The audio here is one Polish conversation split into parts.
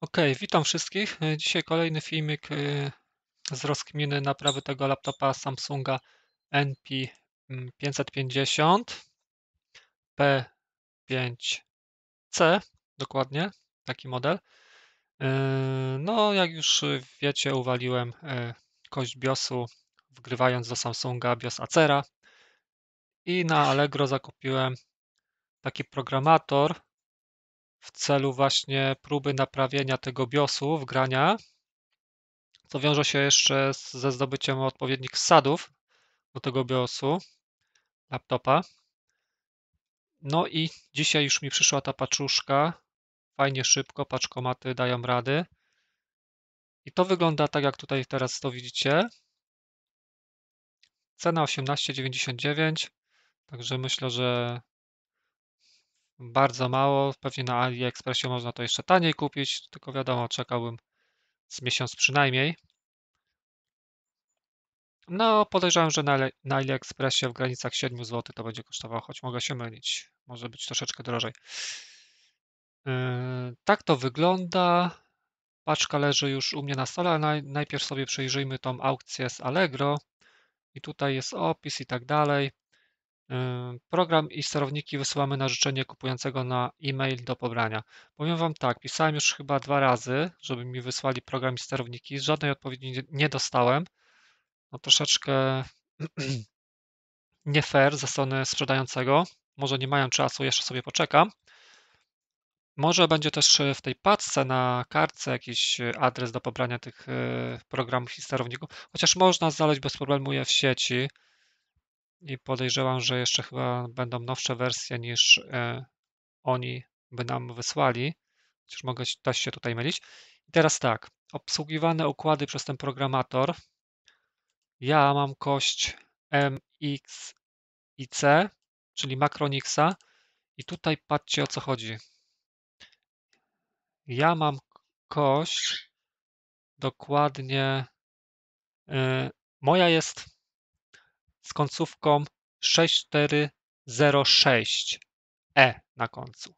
Witam wszystkich. Dzisiaj kolejny filmik z rozkminy naprawy tego laptopa Samsunga NP 550 P5C, dokładnie taki model. No, jak już wiecie, uwaliłem kość BIOSu, wgrywając do Samsunga BIOS Acera i na Allegro zakupiłem taki programator w celu właśnie próby naprawienia tego BIOSu, wgrania. To wiąże się jeszcze ze zdobyciem odpowiednich wsadów do tego BIOSu laptopa. No i dzisiaj już mi przyszła ta paczuszka. Fajnie szybko, paczkomaty dają rady. I to wygląda tak, jak tutaj teraz to widzicie. Cena 18,99. Także myślę, że bardzo mało. Pewnie na AliExpressie można to jeszcze taniej kupić, tylko wiadomo, czekałbym z miesiąc przynajmniej. No, podejrzewam, że na AliExpressie w granicach 7 zł to będzie kosztowało, choć mogę się mylić. Może być troszeczkę drożej. Tak to wygląda. Paczka leży już u mnie na stole, ale najpierw sobie przejrzyjmy tą aukcję z Allegro. I tutaj jest opis i tak dalej. Program i sterowniki wysyłamy na życzenie kupującego na e-mail do pobrania. Powiem Wam tak, pisałem już chyba 2 razy, żeby mi wysłali program i sterowniki. Żadnej odpowiedzi nie dostałem. No troszeczkę nie fair ze strony sprzedającego. Może nie mają czasu, jeszcze sobie poczekam. Może będzie też w tej paczce na kartce jakiś adres do pobrania tych programów i sterowników, chociaż można znaleźć bez problemu je w sieci i podejrzewam, że jeszcze chyba będą nowsze wersje niż oni by nam wysłali, chociaż mogę też się tutaj mylić. I teraz tak, obsługiwane układy przez ten programator. Ja mam kość MX i C, czyli Macronixa i tutaj patrzcie, o co chodzi. Ja mam kość dokładnie, moja jest z końcówką 6406E na końcu.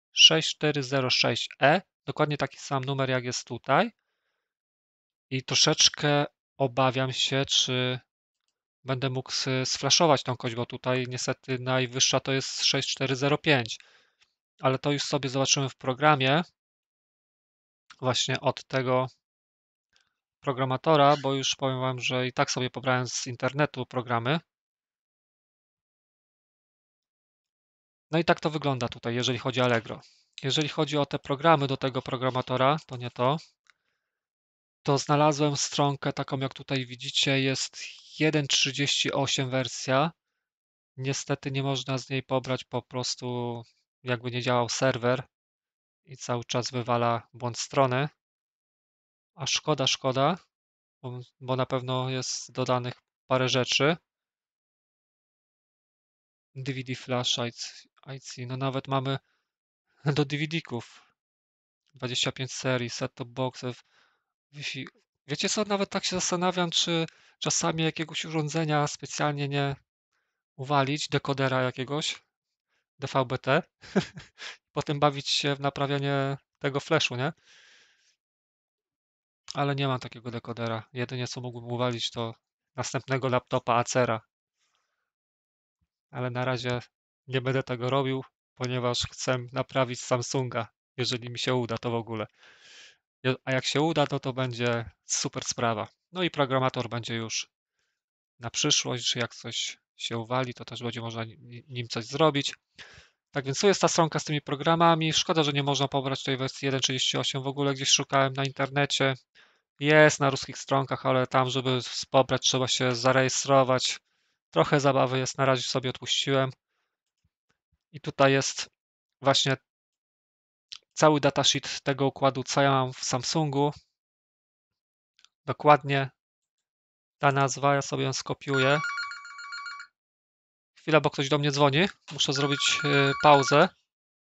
6406E, dokładnie taki sam numer jak jest tutaj i troszeczkę obawiam się, czy będę mógł sflashować tą kość, bo tutaj niestety najwyższa to jest 6405, ale to już sobie zobaczymy w programie właśnie od tego programatora, bo już powiem Wam, że i tak sobie pobrałem z internetu programy. No i tak to wygląda tutaj, jeżeli chodzi o Allegro. Jeżeli chodzi o te programy do tego programatora, to nie to. To znalazłem stronkę taką, jak tutaj widzicie, jest 1.38 wersja. Niestety nie można z niej pobrać, po prostu jakby nie działał serwer i cały czas wywala błąd strony. A szkoda, bo na pewno jest dodanych parę rzeczy. DVD Flash, IC, no nawet mamy do DVD-ków 25 serii, set-top boxów. Wiecie co, nawet tak się zastanawiam, czy czasami jakiegoś urządzenia specjalnie nie uwalić, dekodera jakiegoś, DVB-T, potem bawić się w naprawianie tego flashu, nie? Ale nie mam takiego dekodera. Jedynie co mógłbym uwalić to następnego laptopa Acera. Ale na razie nie będę tego robił, ponieważ chcę naprawić Samsunga, jeżeli mi się uda to w ogóle. A jak się uda, to będzie super sprawa. No i programator będzie już na przyszłość, że jak coś się uwali, to też będzie można nim coś zrobić. Tak więc tu jest ta stronka z tymi programami. Szkoda, że nie można pobrać tej wersji 1.38. W ogóle gdzieś szukałem na internecie. Jest na ruskich stronkach, ale tam, żeby pobrać, trzeba się zarejestrować. Trochę zabawy jest, na razie sobie odpuściłem. I tutaj jest właśnie cały datasheet tego układu, co ja mam w Samsungu. Dokładnie ta nazwa, ja sobie ją skopiuję. Chwila, bo ktoś do mnie dzwoni. Muszę zrobić pauzę.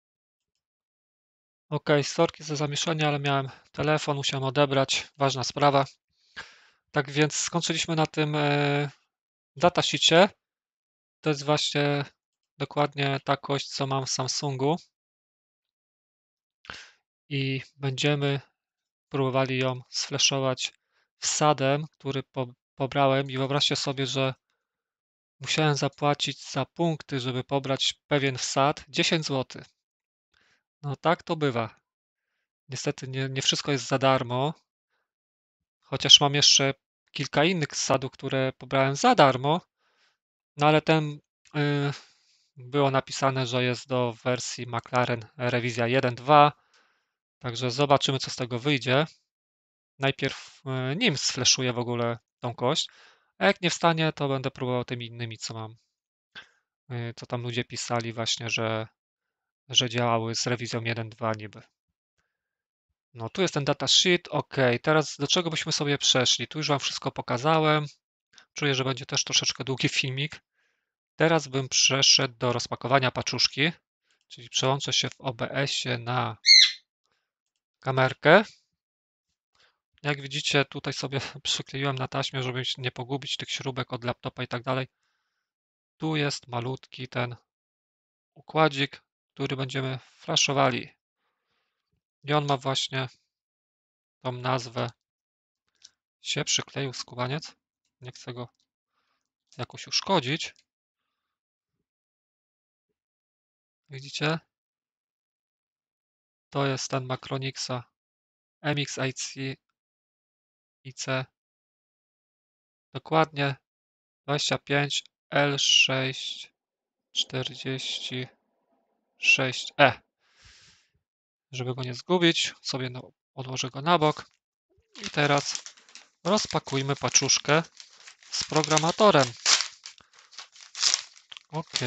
Ok, sorki za zamieszanie, ale miałem telefon, musiałem odebrać. Ważna sprawa. Tak więc skończyliśmy na tym datasheetie. To jest właśnie dokładnie ta kość, co mam w Samsungu. I będziemy próbowali ją sflashować wsadem, który pobrałem i wyobraźcie sobie, że musiałem zapłacić za punkty, żeby pobrać pewien wsad 10 zł. No tak to bywa. Niestety nie wszystko jest za darmo, chociaż mam jeszcze kilka innych wsadów, które pobrałem za darmo, no ale ten było napisane, że jest do wersji McLaren rewizja 1.2, także zobaczymy, co z tego wyjdzie. Najpierw nim sflashuję w ogóle tą kość, a jak nie wstanie, to będę próbował tymi innymi, co mam. Co tam ludzie pisali właśnie, że działały z rewizją 1.2 niby. No tu jest ten datasheet, ok. Teraz do czego byśmy sobie przeszli? Tu już Wam wszystko pokazałem. Czuję, że będzie też troszeczkę długi filmik. Teraz bym przeszedł do rozpakowania paczuszki, czyli przełączę się w OBS-ie na kamerkę. Jak widzicie, tutaj sobie przykleiłem na taśmie, żeby nie pogubić tych śrubek od laptopa i tak dalej. Tu jest malutki ten układzik, który będziemy flashowali. I on ma właśnie tą nazwę. Się przykleił skubaniec. Nie chcę go jakoś uszkodzić. Widzicie? To jest ten Macronixa MXIC IC. Dokładnie 25 L646E. Żeby go nie zgubić, sobie odłożę go na bok. I teraz rozpakujmy paczuszkę z programatorem. OK.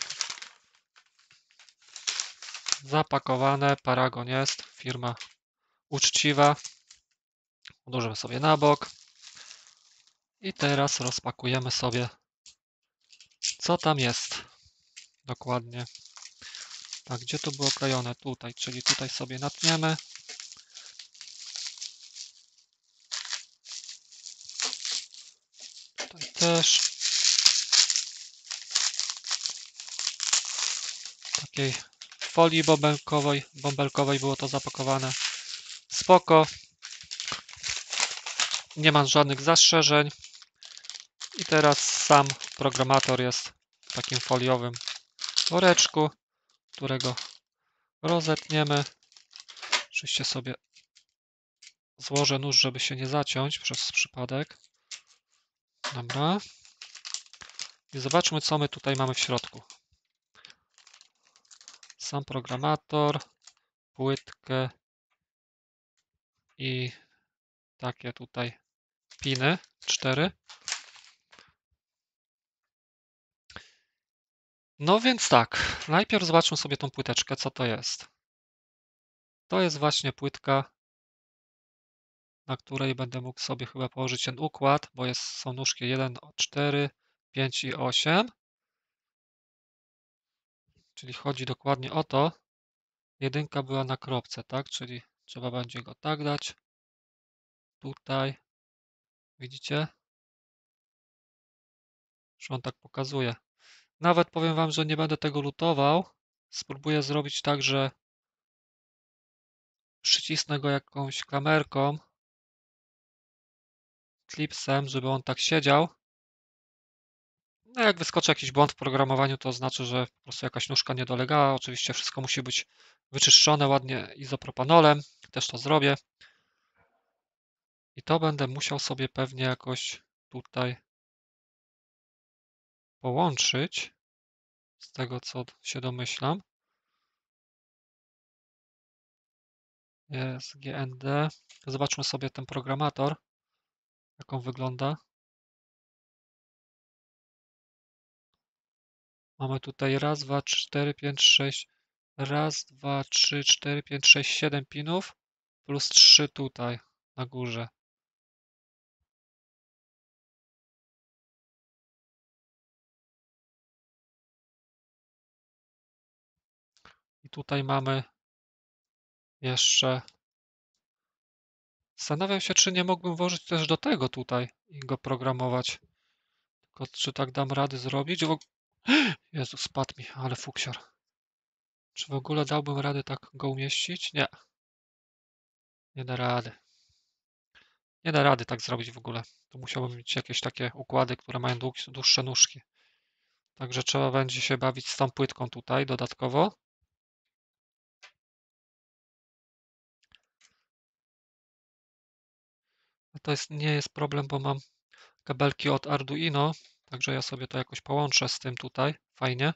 Zapakowane. Paragon jest. Firma uczciwa. Odłożymy sobie na bok. I teraz rozpakujemy sobie, co tam jest. Dokładnie. Tak, gdzie to było klejone? Tutaj, czyli tutaj sobie natniemy. Tutaj też. W takiej folii bąbelkowej było to zapakowane. Spoko. Nie mam żadnych zastrzeżeń. I teraz sam programator jest w takim foliowym woreczku, którego rozetniemy. Oczywiście sobie złożę nóż, żeby się nie zaciąć przez przypadek. Dobra. I zobaczmy, co my tutaj mamy w środku. Sam programator, płytkę i takie tutaj piny 4. No więc tak, najpierw zobaczmy sobie tą płyteczkę, co to jest. To jest właśnie płytka, na której będę mógł sobie chyba położyć ten układ, bo są nóżki 1, 4, 5 i 8. Czyli chodzi dokładnie o to. Jedynka była na kropce, tak? Czyli trzeba będzie go tak dać. Tutaj. Widzicie? Że on tak pokazuje. Nawet powiem Wam, że nie będę tego lutował. Spróbuję zrobić tak, że przycisnę go jakąś klamerką, klipsem, żeby on tak siedział. No jak wyskoczy jakiś błąd w programowaniu, to znaczy, że po prostu jakaś nóżka nie dolegała. Oczywiście wszystko musi być wyczyszczone ładnie izopropanolem. Też to zrobię. I to będę musiał sobie pewnie jakoś tutaj połączyć. Z tego, co się domyślam. Jest GND. Zobaczmy sobie ten programator, jak on wygląda. Mamy tutaj raz, 2, 4, 5, 6. Raz, 2, 3, 4, 5, 6, 7 pinów. Plus 3 tutaj na górze. I tutaj mamy jeszcze. Zastanawiam się, czy nie mógłbym włożyć też do tego tutaj i go programować. Tylko czy tak dam rady zrobić? Jezu, spadł mi, ale fuksior. Czy w ogóle dałbym radę tak go umieścić? Nie. Nie da rady. Nie da rady tak zrobić w ogóle. To musiałbym mieć jakieś takie układy, które mają dłuższe nóżki. Także trzeba będzie się bawić z tą płytką tutaj dodatkowo. A to nie jest problem, bo mam kabelki od Arduino, także ja sobie to jakoś połączę z tym tutaj. Fajnie.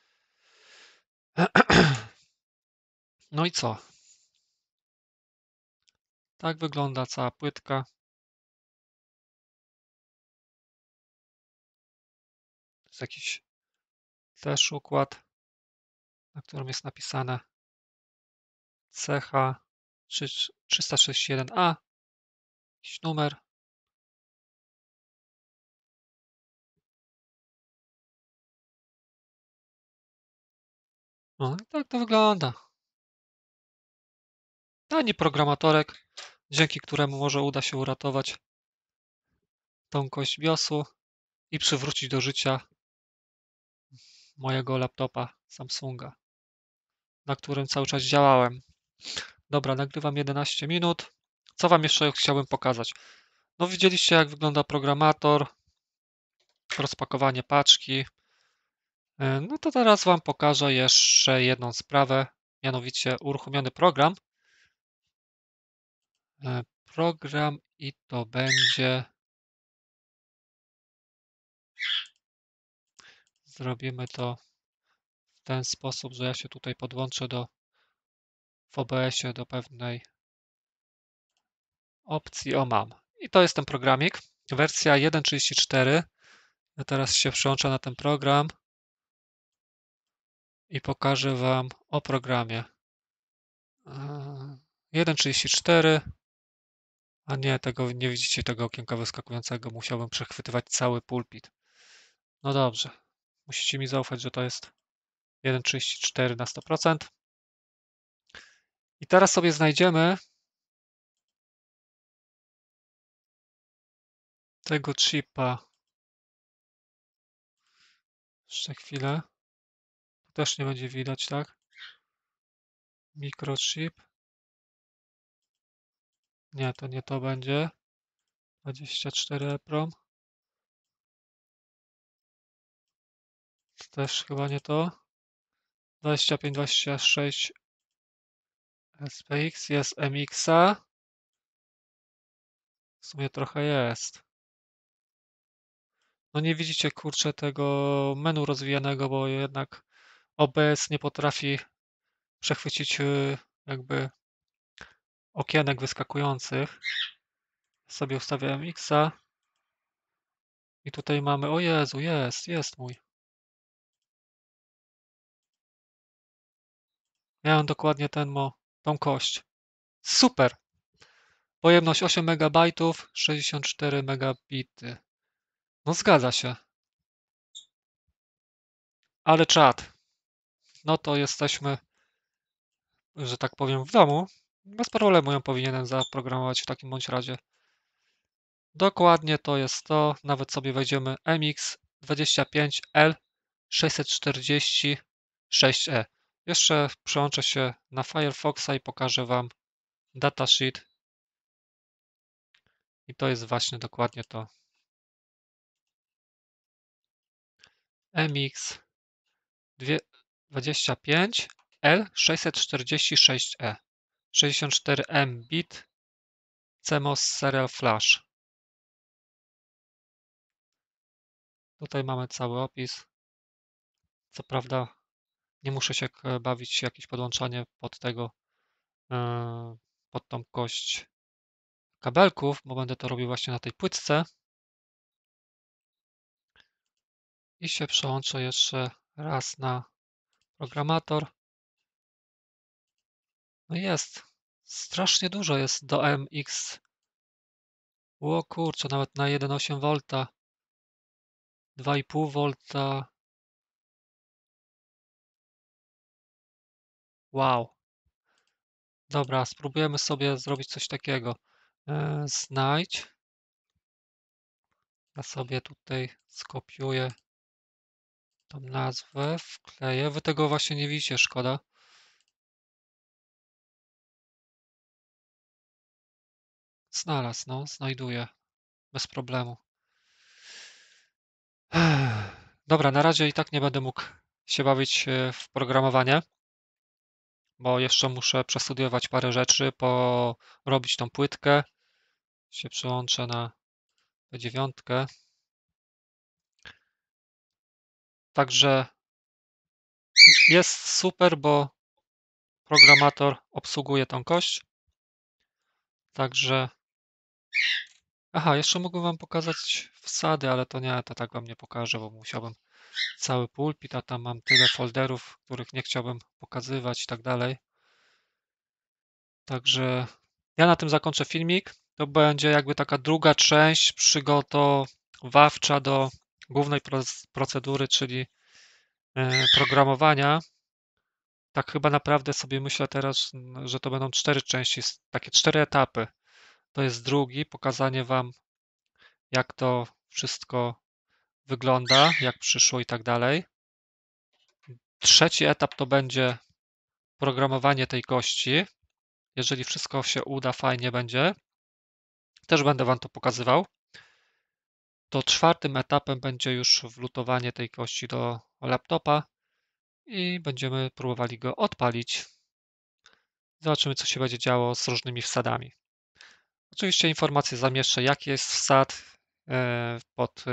No i co? Tak wygląda cała płytka. To jest jakiś też układ, na którym jest napisane CH 361A, jakiś numer. No i tak to wygląda. Tani programatorek, dzięki któremu może uda się uratować tą kość BIOSu i przywrócić do życia mojego laptopa Samsunga, na którym cały czas działałem. Dobra, nagrywam 11 minut. Co Wam jeszcze chciałbym pokazać? No widzieliście, jak wygląda programator, rozpakowanie paczki. No to teraz Wam pokażę jeszcze jedną sprawę, mianowicie uruchomiony program. Program i to będzie... Zrobimy to w ten sposób, że ja się tutaj podłączę w OBS-ie do pewnej opcji. O, mam. I to jest ten programik. Wersja 1.34. Ja teraz się przełączę na ten program i pokażę Wam o programie. 1.34. A nie, nie widzicie tego okienka wyskakującego. Musiałbym przechwytywać cały pulpit. No dobrze. Musicie mi zaufać, że to jest 1.34 na 100%. I teraz sobie znajdziemy tego chipa. Jeszcze chwilę. Tu też nie będzie widać, tak? Microchip. Nie, to nie to będzie. 24 EEPROM. To też chyba nie to. 2526 SPX. Jest MX-a. W sumie trochę jest. No nie widzicie, kurczę, tego menu rozwijanego, bo jednak OBS nie potrafi przechwycić jakby okienek wyskakujących. Sobie ustawiam MX-a i tutaj mamy, o Jezu, jest mój. Miałem dokładnie tą kość. Super! Pojemność 8 MB, 64 megabity. No zgadza się. Ale czad. No to jesteśmy, że tak powiem, w domu. Bez problemu ją powinienem zaprogramować w takim bądź razie. Dokładnie to jest to. Nawet sobie wejdziemy MX25L646E. Jeszcze przełączę się na Firefoxa i pokażę Wam datasheet. I to jest właśnie dokładnie to. MX25L646E. 64 Mbit CMOS Serial Flash. Tutaj mamy cały opis. Co prawda nie muszę się bawić jakieś podłączanie pod tą kość kabelków, bo będę to robił właśnie na tej płytce. I się przełączę jeszcze raz na programator. No jest. Strasznie dużo jest do MX. O kurczę, nawet na 1,8 V, 2,5 V. Wow. Dobra, spróbujemy sobie zrobić coś takiego. Znajdź. Ja sobie tutaj skopiuję tą nazwę, wkleję. Wy tego właśnie nie widzicie, szkoda. Znalazł, no, znajduje. Bez problemu. Dobra, na razie i tak nie będę mógł się bawić w programowanie, bo jeszcze muszę przestudiować parę rzeczy, porobić tą płytkę. Się przełączę na P9. Także jest super, bo programator obsługuje tą kość. Także... Aha, jeszcze mógłbym wam pokazać wsady, ale to nie, to tak wam nie pokażę, bo musiałbym cały pulpit, a tam mam tyle folderów, których nie chciałbym pokazywać i tak dalej. Także ja na tym zakończę filmik. To będzie jakby taka druga część przygotowawcza do głównej procedury, czyli programowania. Tak chyba naprawdę sobie myślę teraz, że to będą 4 części, takie 4 etapy. To jest drugi, pokazanie wam, jak to wszystko wygląda, jak przyszło i tak dalej. Trzeci etap to będzie programowanie tej kości. Jeżeli wszystko się uda, fajnie będzie. Też będę wam to pokazywał. To czwartym etapem będzie już wlutowanie tej kości do laptopa i będziemy próbowali go odpalić. Zobaczymy, co się będzie działo z różnymi wsadami. Oczywiście informacje zamieszczę, jaki jest wsad pod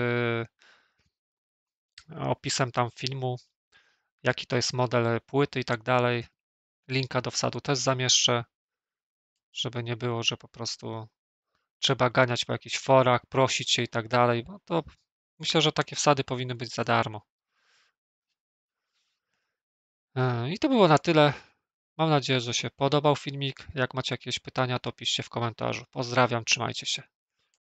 opisem tam filmu, jaki to jest model płyty i tak dalej. Linka do wsadu też zamieszczę, żeby nie było, że po prostu trzeba ganiać po jakichś forach, prosić się i tak dalej. No to myślę, że takie wsady powinny być za darmo. I to było na tyle. Mam nadzieję, że się podobał filmik. Jak macie jakieś pytania, to piszcie w komentarzu. Pozdrawiam, trzymajcie się.